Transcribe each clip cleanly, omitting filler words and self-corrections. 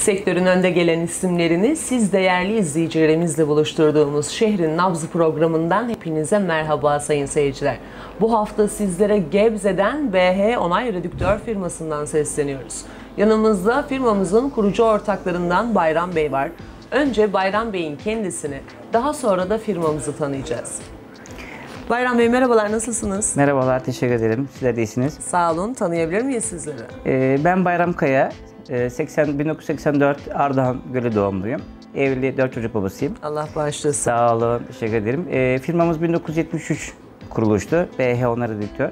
Sektörün önde gelen isimlerini siz değerli izleyicilerimizle buluşturduğumuz Şehrin Nabzı programından hepinize merhaba sayın seyirciler. Bu hafta sizlere Gebze'den BH Onay Redüktör firmasından sesleniyoruz. Yanımızda firmamızın kurucu ortaklarından Bayram Bey var. Önce Bayram Bey'in kendisini, daha sonra da firmamızı tanıyacağız. Bayram Bey merhabalar, nasılsınız? Merhabalar, teşekkür ederim. Sizler de iyisiniz. Sağ olun, tanıyabilir miyiz sizleri? Ben Bayram Kaya, 1984 Ardahan Gölü doğumluyum. Evli, 4 çocuk babasıyım. Allah bağışlasın. Sağ olun, teşekkür ederim. Firmamız 1973 kuruluştu, BH Onay Redüktör.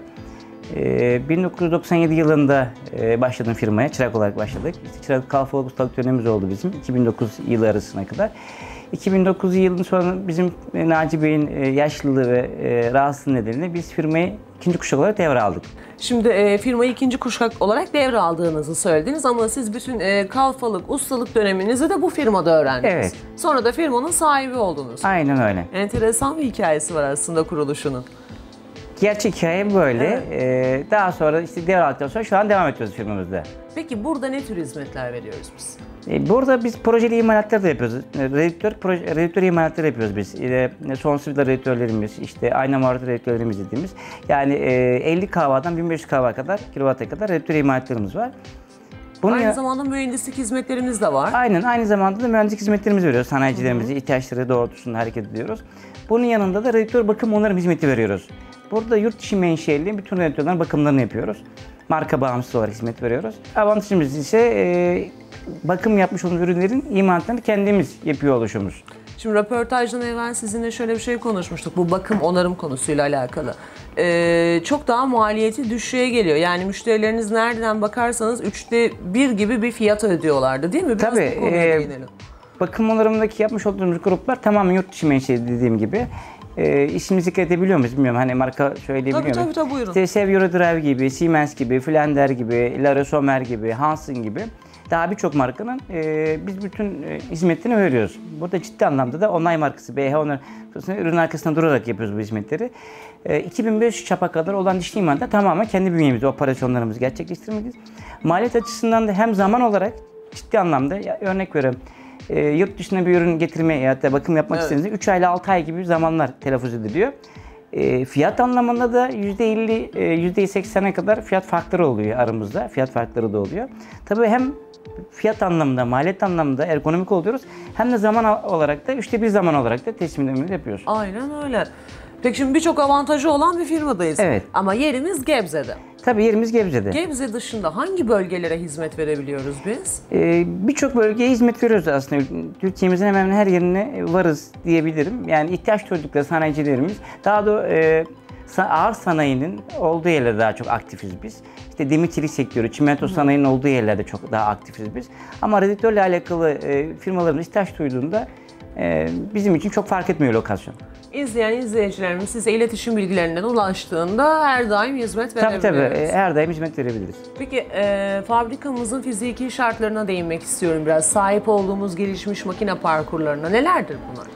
1997 yılında başladım firmaya, çırak olarak başladık. Çırak kalfalık ustalık dönemimiz oldu bizim, 2009 yılı arasına kadar. 2009 yılının sonra bizim Naci Bey'in yaşlılığı ve rahatsızlığı nedeniyle biz firmayı ikinci kuşak olarak devraldık. Şimdi firmayı ikinci kuşak olarak devraldığınızı söylediniz ama siz bütün kalfalık, ustalık döneminizi de bu firmada öğrendiniz. Evet. Sonra da firmanın sahibi oldunuz. Aynen öyle. Enteresan bir hikayesi var aslında kuruluşunun. Gerçek hikaye böyle. Evet. Daha sonra işte devraldıktan sonra şu an devam ediyoruz firmamızda. Peki burada ne tür hizmetler veriyoruz biz? Burada biz projeli imalatlar da yapıyoruz. Redüktör imalatları yapıyoruz biz. Sonsuz vida redüktörlerimiz, işte ayna martı redüktörlerimiz dediğimiz. Yani 50 kW'dan 1500 kW'ya kadar, kilowatt'a kadar redüktör imalatlarımız var. Aynı zamanda mühendislik hizmetlerimiz de var. Aynen, aynı zamanda da mühendislik hizmetlerimizi veriyoruz. Sanayicilerimize ihtiyaçları doğrultusunda hareket ediyoruz. Bunun yanında da redüktör bakım onarım hizmeti veriyoruz. Burada yurt dışı menşeli bütün redüktörlerin bakımlarını yapıyoruz. Marka bağımsız olarak hizmet veriyoruz. Avantajımız ise bakım yapmış olduğumuz ürünlerin imalatlarını kendimiz yapıyor oluşumuz. Şimdi röportajdan evvel sizinle şöyle bir şey konuşmuştuk. Bu bakım onarım konusuyla alakalı. Çok daha maliyeti düşüğe geliyor. Yani müşterileriniz nereden bakarsanız 1/3 gibi bir fiyat ödüyorlardı değil mi? Biraz tabii. bu konuya değinelim. Bakım onarımındaki yapmış olduğumuz gruplar tamamen yurt dışı menşeli dediğim gibi. İsmini zikredebiliyor muyuz bilmiyorum. Hani marka söyleyebiliyor muyum? Tabii buyurun. İşte Severo Drive gibi, Siemens gibi, Flender gibi, Lara Sommer gibi, Hansen gibi daha birçok markanın biz bütün hizmetlerini veriyoruz. Burada ciddi anlamda da Onay markası, BH Onay ürün arkasında durarak yapıyoruz bu hizmetleri. 2500 çapa kadar olan dişli imalatı tamamen kendi bünyemizde operasyonlarımızı gerçekleştirmekteyiz. Maliyet açısından da hem zaman olarak ciddi anlamda, örnek veriyorum, yurt dışına bir ürün getirmeye ya da bakım yapmak istediğinizde 3 ay ile 6 ay gibi zamanlar telaffuz ediliyor. Fiyat anlamında da %50, %80'e kadar fiyat farkları oluyor aramızda. Fiyat farkları da oluyor. Tabii hem fiyat anlamında, maliyet anlamında ergonomik oluyoruz. Hem de zaman olarak da 1/3 zaman olarak da teslimlerimizi yapıyoruz. Aynen öyle. Peki şimdi birçok avantajı olan bir firmadayız. Evet. Ama yerimiz Gebze'de. Tabii yerimiz Gebze'de. Gebze dışında hangi bölgelere hizmet verebiliyoruz biz? Birçok bölgeye hizmet veriyoruz aslında. Türkiye'mizin hemen her yerine varız diyebilirim. Yani ihtiyaç duydukları sanayicilerimiz, daha da ağır sanayinin olduğu yerlerde daha çok aktifiz biz. İşte demir çelik sektörü, çimento sanayinin olduğu yerlerde çok daha aktifiz biz. Ama redüktörle alakalı firmalarımız ihtiyaç duyduğunda bizim için çok fark etmiyor lokasyon. İzleyen izleyicilerimiz size iletişim bilgilerinden ulaştığında her daim hizmet verebiliriz. Tabii, her daim hizmet verebiliriz. Peki fabrikamızın fiziki şartlarına değinmek istiyorum biraz. Sahip olduğumuz gelişmiş makine parkurlarına nelerdir bunlar?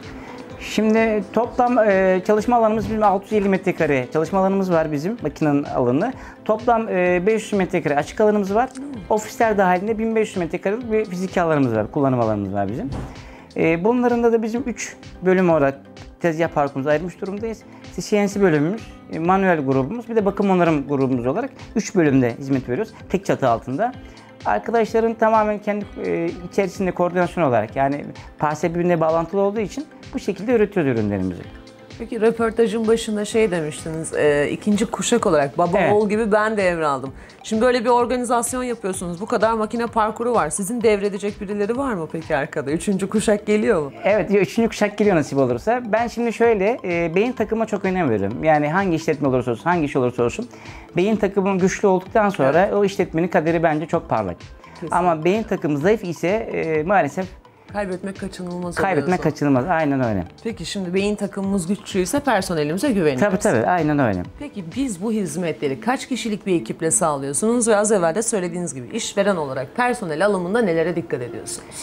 Şimdi toplam çalışma alanımız bizim 650 metrekare çalışma alanımız var bizim makinenin alanı. Toplam 500 metrekare açık alanımız var. Ofisler dahilinde 1500 metrekarelik bir fiziki alanımız var, kullanım alanımız var bizim. Bunların da bizim 3 bölüm olarak tezgah parkurumuzu ayırmış durumdayız. İşte CNC bölümümüz, manuel grubumuz, bir de bakım onarım grubumuz olarak 3 bölümde hizmet veriyoruz. Tek çatı altında. Arkadaşların tamamen kendi içerisinde koordinasyon olarak, yani parsel birbirine bağlantılı olduğu için bu şekilde üretiyoruz ürünlerimizi. Peki röportajın başında şey demiştiniz, ikinci kuşak olarak baba oğul gibi ben devraldım. Şimdi böyle bir organizasyon yapıyorsunuz, bu kadar makine parkuru var. Sizin devredecek birileri var mı peki arkada? Üçüncü kuşak geliyor mu? Evet, üçüncü kuşak geliyor nasip olursa. Ben şimdi şöyle, beyin takımına çok önem veriyorum. Yani hangi işletme olursa olsun, hangi iş olursa olsun, beyin takımı güçlü olduktan sonra o işletmenin kaderi bence çok parlak. Kesinlikle. Ama beyin takımı zayıf ise maalesef kaybetmek kaçınılmaz. Kaybetmek kaçınılmaz, aynen öyle. Peki şimdi beyin takımımız güçlüyse personelimize güveniyoruz. Tabii, aynen öyle. Peki biz bu hizmetleri kaç kişilik bir ekiple sağlıyorsunuz ve az evvel de söylediğiniz gibi işveren olarak personel alımında nelere dikkat ediyorsunuz?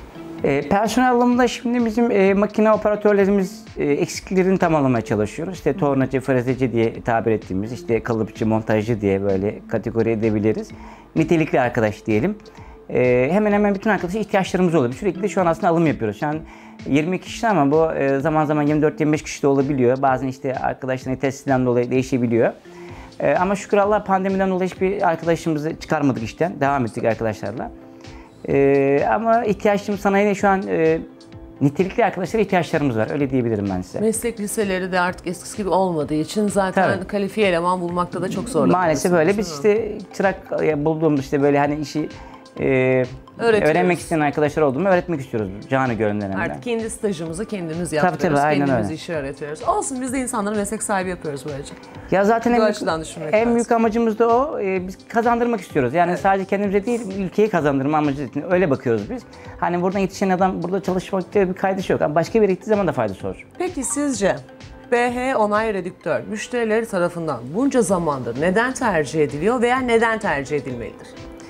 Personel alımında şimdi bizim makine operatörlerimiz eksiklerini tamamlamaya çalışıyoruz. İşte tornacı, frezeci diye tabir ettiğimiz, işte kalıpçı, montajcı diye böyle kategori edebiliriz. Nitelikli arkadaş diyelim. Hemen hemen bütün arkadaşlar ihtiyaçlarımız oluyor. Sürekli de şu an aslında alım yapıyoruz. Şu an 20 kişi ama bu zaman zaman 24-25 kişi de olabiliyor. Bazen işte arkadaşların yetersizliğinden dolayı değişebiliyor. Ama şükür Allah pandemiden dolayı hiçbir arkadaşımızı çıkarmadık işten. Devam ettik arkadaşlarla. Ama ihtiyaçlarımız sanayide şu an nitelikli arkadaşlara ihtiyaçlarımız var. Öyle diyebilirim ben size. Meslek liseleri de artık eskisi gibi olmadığı için zaten kalifiye eleman bulmakta da çok zorlanıyoruz. Maalesef öyle. Biz işte çırak bulduğumuz işte böyle hani işi öğrenmek isteyen arkadaşlar olduğumu öğretmek istiyoruz canı gönülden. Artık kendi stajımızı kendimiz yaptırıyoruz. Tabii, kendimiz öyle. işi öğretiyoruz. Olsun, biz de insanları meslek sahibi yapıyoruz böylece. Ya zaten en büyük amacımız da o. Biz kazandırmak istiyoruz. Yani sadece kendimize değil, ülkeyi kazandırma amacı için öyle bakıyoruz biz. Hani buradan yetişen adam burada çalışmakta bir kaydesi yok. Ama başka bir yere gittiği zaman da faydası olur. Peki sizce BH Onay Redüktör müşterileri tarafından bunca zamandır neden tercih ediliyor veya neden tercih edilmelidir?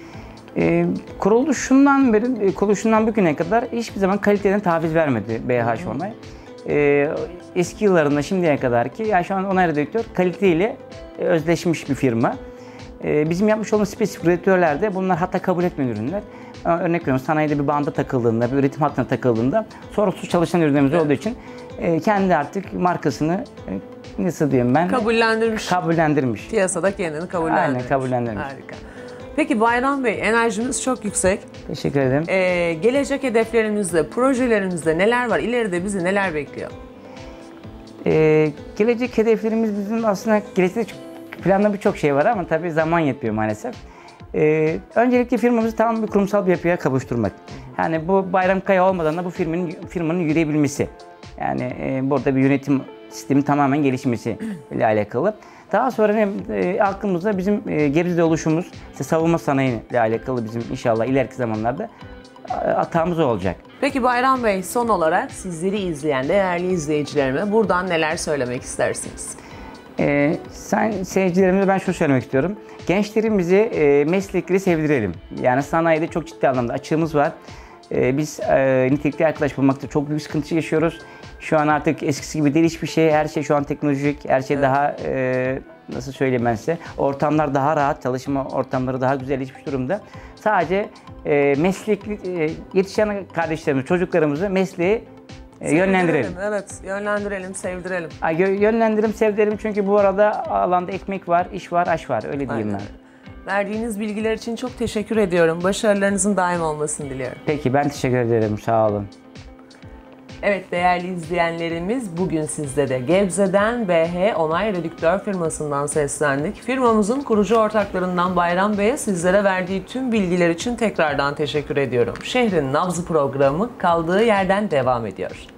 Kuruluşundan bugüne kadar hiçbir zaman kaliteden taviz vermedi BH Onay. Eski yıllarında şimdiye kadar ki yani şu an Onay Redüktör kaliteyle özleşmiş bir firma. Bizim yapmış olduğumuz spesifik redüktörlerde bunlar hatta kabul etmeyen ürünler. Örnek veriyorum, sanayide bir banda takıldığında, bir üretim hattına takıldığında sorunsuz çalışan ürünlerimiz olduğu için kendi artık markasını nasıl diyeyim ben? Kabullendirmiş. Piyasada kendini kabullendirmiş. Aynen, kabullendirmiş. Harika. Peki Bayram Bey, enerjimiz çok yüksek. Teşekkür ederim. Gelecek hedeflerimizde, projelerimizde neler var? İleride bizi neler bekliyor? Gelecek hedeflerimiz bizim aslında gelecekte planlı birçok şey var ama tabii zaman yetmiyor maalesef. Öncelikle firmamızı tam bir kurumsal bir yapıya kavuşturmak. Yani bu Bayram Kaya olmadan da bu firmanın yürüyebilmesi. Yani burada bir yönetim sistemi tamamen gelişmesi ile alakalı. Daha sonra aklımızda bizim Gebze'de oluşumuz, işte savunma sanayi ile alakalı bizim inşallah ileriki zamanlarda atağımız olacak. Peki Bayram Bey, son olarak sizleri izleyen değerli izleyicilerime buradan neler söylemek istersiniz? Seyircilerimize ben şunu söylemek istiyorum. Gençlerimizi meslekleri sevdirelim. Yani sanayide çok ciddi anlamda açığımız var. Biz nitelikli arkadaş bulmakta çok büyük sıkıntı yaşıyoruz. Şu an artık eskisi gibi değil hiçbir şey. Her şey şu an teknolojik. Her şey daha nasıl söyleyeyim ben size. Ortamlar daha rahat. Çalışma ortamları daha güzelleşmiş durumda. Sadece meslekli yetişen kardeşlerimiz, çocuklarımızı mesleğe yönlendirelim. Evet, yönlendirelim, sevdirelim. Yönlendirelim, sevdirelim çünkü bu arada alanda ekmek var, iş var, aş var. Öyle diyeyim ben. Verdiğiniz bilgiler için çok teşekkür ediyorum. Başarılarınızın daim olmasını diliyorum. Peki, ben teşekkür ederim. Sağ olun. Evet değerli izleyenlerimiz, bugün sizde de Gebze'den BH Onay Redüktör firmasından seslendik. Firmamızın kurucu ortaklarından Bayram Bey'e sizlere verdiği tüm bilgiler için tekrardan teşekkür ediyorum. Şehrin Nabzı programı kaldığı yerden devam ediyor.